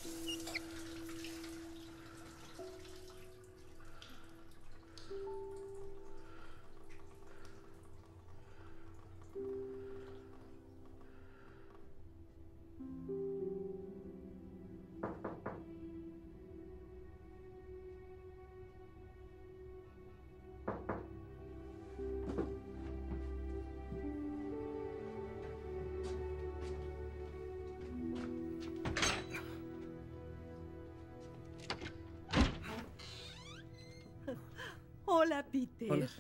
Hola, Peter. Hola.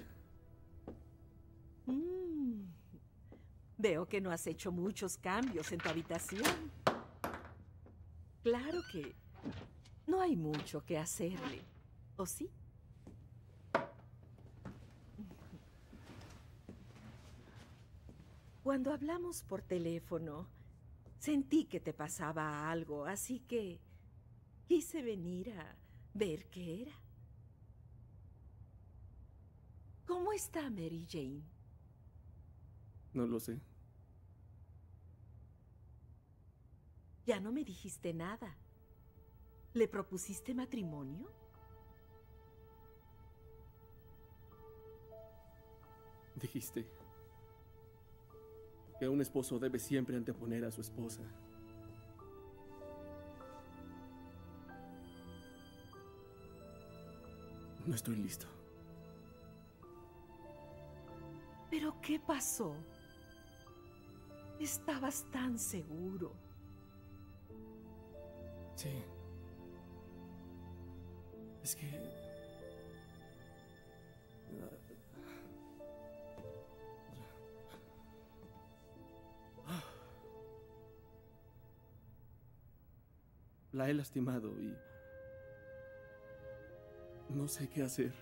Veo que no has hecho muchos cambios en tu habitación. Claro que no hay mucho que hacerle, ¿o sí? Cuando hablamos por teléfono, sentí que te pasaba algo, así que quise venir a ver qué era. ¿Cómo está Mary Jane? No lo sé. Ya no me dijiste nada. ¿Le propusiste matrimonio? Dijiste que un esposo debe siempre anteponer a su esposa. No estoy listo. ¿Pero qué pasó? Estabas tan seguro. Sí. Es que... La he lastimado y... no sé qué hacer.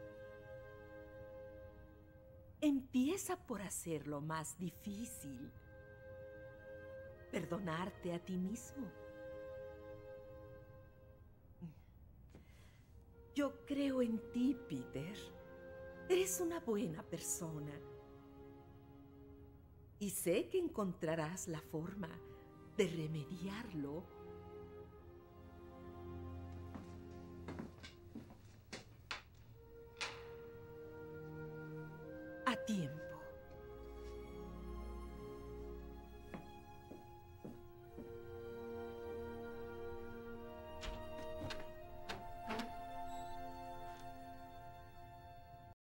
Empieza por hacerlo más difícil. Perdonarte a ti mismo. Yo creo en ti, Peter. Eres una buena persona. Y sé que encontrarás la forma de remediarlo. A tiempo.